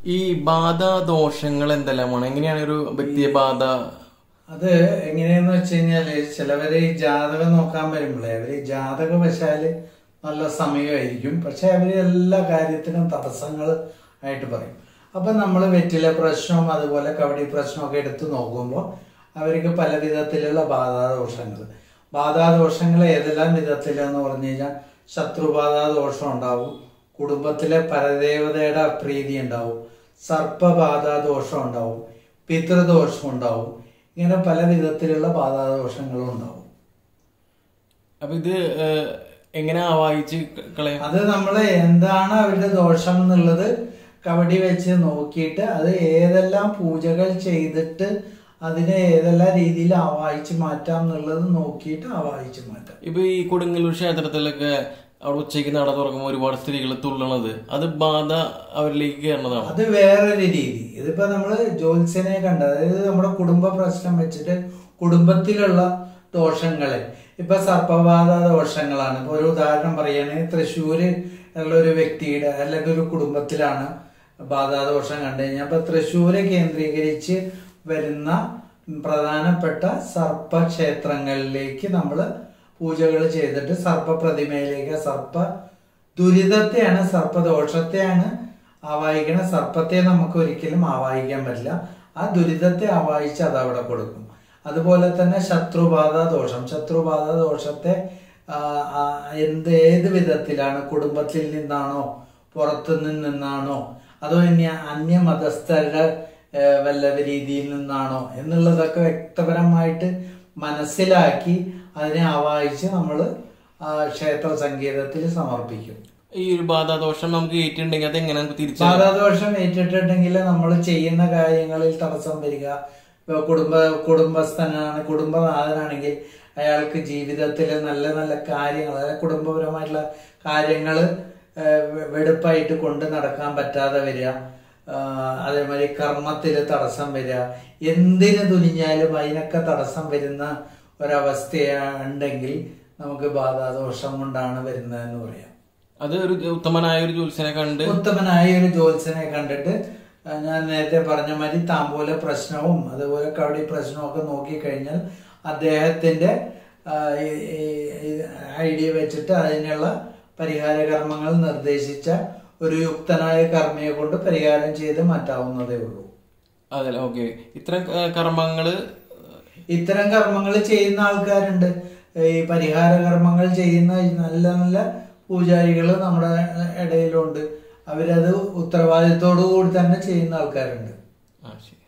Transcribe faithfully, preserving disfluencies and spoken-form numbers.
ഈ ബാധ ദോഷങ്ങൾ എന്തെല്ലാമാണ്? എങ്ങനെയാണ് ഒരു വ്യക്തിയെ ബാധ? അത് എങ്ങനെയാന്ന് വെച്ച് കഴിഞ്ഞാല് ചിലവര് ജാതകം നോക്കാൻ വരുമ്പോഴേ അവര് ജാതകവശാല് നല്ല സമയമായിരിക്കും, പക്ഷെ അവര് എല്ലാ കാര്യത്തിനും തടസ്സങ്ങൾ ആയിട്ട് പറയും. അപ്പൊ നമ്മൾ വെറ്റില പ്രശ്നവും അതുപോലെ കവടി പ്രശ്നമൊക്കെ എടുത്ത് നോക്കുമ്പോൾ അവർക്ക് പല വിധത്തിലുള്ള ബാധാദോഷങ്ങൾ ബാധാദോഷങ്ങൾ ഏതെല്ലാം വിധത്തിലെന്ന് പറഞ്ഞു കഴിഞ്ഞാൽ ശത്രുബാധാദോഷം ഉണ്ടാവും, കുടുംബത്തിലെ പരദേവതയുടെ അപ്രീതി ഉണ്ടാവും, സർപ്പബാധാദോഷം ഉണ്ടാവും, പിതൃദോഷം ഉണ്ടാവും. ഇങ്ങനെ പല വിധത്തിലുള്ള ബാധാദോഷങ്ങളും ഉണ്ടാവും. അപ്പൊ ഇത് എങ്ങനെ ആവാഹിച്ച് കളയാം? അത് നമ്മള് എന്താണ് അവരുടെ ദോഷം എന്നുള്ളത് കവടി വെച്ച് നോക്കിയിട്ട് അത് ഏതെല്ലാം പൂജകൾ ചെയ്തിട്ട് അതിനെ ഏതെല്ലാം രീതിയിൽ ആവാഹിച്ച് മാറ്റാം എന്നുള്ളത് നോക്കിയിട്ട് ആവാഹിച്ച് മാറ്റാം. ഇപ്പൊ ഈ കൊടുങ്ങല്ലൂർ ക്ഷേത്രത്തിലൊക്കെ അവിടെ ഉച്ചയ്ക്ക് നട തുറക്കുമ്പോൾ ഒരുപാട് സ്ത്രീകൾ തുള്ളണത് അത് ബാധ അവരിലേക്ക് കയറണതാണ്. അത് വേറൊരു രീതി. ഇതിപ്പോ നമ്മള് ജ്യോത്സ്യനെ കണ്ട, അതായത് നമ്മുടെ കുടുംബ പ്രശ്നം വെച്ചിട്ട് കുടുംബത്തിലുള്ള ദോഷങ്ങളെ, ഇപ്പൊ സർപ്പബാധ ദോഷങ്ങളാണ്. ഇപ്പൊ ഒരു ഉദാഹരണം പറയുകയാണെങ്കിൽ തൃശ്ശൂര് ഉള്ള ഒരു വ്യക്തിയുടെ അല്ലെങ്കിൽ ഒരു കുടുംബത്തിലാണ് ബാധാദോഷം കണ്ടു കഴിഞ്ഞാൽ അപ്പൊ തൃശ്ശൂര് കേന്ദ്രീകരിച്ച് വരുന്ന പ്രധാനപ്പെട്ട സർപ്പക്ഷേത്രങ്ങളിലേക്ക് നമ്മൾ പൂജകൾ ചെയ്തിട്ട് സർപ്പ പ്രതിമയിലേക്ക് സർപ്പ ദുരിതത്തെയാണ് സർപ്പദോഷത്തെയാണ് ആവാഹിക്കണ. സർപ്പത്തെ നമുക്ക് ഒരിക്കലും ആവാഹിക്കാൻ പറ്റില്ല. ആ ദുരിതത്തെ ആവാഹിച്ച് അത് അവിടെ കൊടുക്കും. അതുപോലെ തന്നെ ശത്രുബാധ ദോഷം ശത്രുബാധ ദോഷത്തെ എന്ത് ഏത് വിധത്തിലാണ്, കുടുംബത്തിൽ നിന്നാണോ പുറത്തു നിന്നാണോ അതോ ഇനി അന്യമതസ്ഥരുടെ വല്ല രീതിയിൽ നിന്നാണോ എന്നുള്ളതൊക്കെ വ്യക്തപരമായിട്ട് മനസ്സിലാക്കി അതിനെ ആവാഹിച്ച് നമ്മൾ ക്ഷേത്ര സംഗീതത്തിൽ സമർപ്പിക്കും. ഈ ഒരു ബാധാദോഷം നമുക്ക് ഏറ്റിട്ടുണ്ടെങ്കിൽ അത് എങ്ങനെ തിരിച്ചു? ബാധാദോഷം ഏറ്റിട്ടുണ്ടെങ്കിൽ നമ്മൾ ചെയ്യുന്ന കാര്യങ്ങളിൽ തടസ്സം വരിക. കുടുംബ കുടുംബസ്ഥനാണ് കുടുംബനാഥനാണെങ്കിൽ അയാൾക്ക് ജീവിതത്തിൽ നല്ല നല്ല കാര്യങ്ങൾ, അതായത് കുടുംബപരമായിട്ടുള്ള കാര്യങ്ങൾ വെടുപ്പായിട്ട് കൊണ്ട് നടക്കാൻ പറ്റാതെ വരിക. അതേമാതിരി കർമ്മത്തിൽ തടസ്സം വരിക. എന്തിനു തുനിഞ്ഞാലും അതിനൊക്കെ തടസ്സം വരുന്ന ഒരവസ്ഥയുണ്ടെങ്കിൽ നമുക്ക് ബാധാദോഷം കൊണ്ടാണ് വരുന്നതെന്ന് പറയാം. അത് ഒരു ഉത്തമനായ ഒരു ജ്യോത്സ്യനെ കണ്ട് ഉത്തമനായ ഒരു ജ്യോത്സ്യനെ കണ്ടിട്ട് ഞാൻ നേരത്തെ പറഞ്ഞ മാതിരി താമ്പൂല പ്രശ്നവും അതുപോലെ കവടി പ്രശ്നവും ഒക്കെ നോക്കിക്കഴിഞ്ഞാൽ അദ്ദേഹത്തിന്റെ ഐഡിയ വെച്ചിട്ട് അതിനുള്ള പരിഹാര കർമ്മങ്ങൾ നിർദ്ദേശിച്ച ഒരു യുക്തനായ കർമ്മിയെ കൊണ്ട് പരിഹാരം ചെയ്ത് മാറ്റാവുന്നതേ ഉള്ളൂ. അതല്ല, ഓക്കെ. ഇത്തരം കർമ്മങ്ങള് ഇത്തരം കർമ്മങ്ങൾ ചെയ്യുന്ന ആൾക്കാരുണ്ട്. ഈ പരിഹാര കർമ്മങ്ങൾ ചെയ്യുന്ന നല്ല നല്ല പൂജാരികൾ നമ്മുടെ ഇടയിലുണ്ട്. അവരത് ഉത്തരവാദിത്തോടു കൂടി തന്നെ ചെയ്യുന്ന ആൾക്കാരുണ്ട്. ആ ശരി.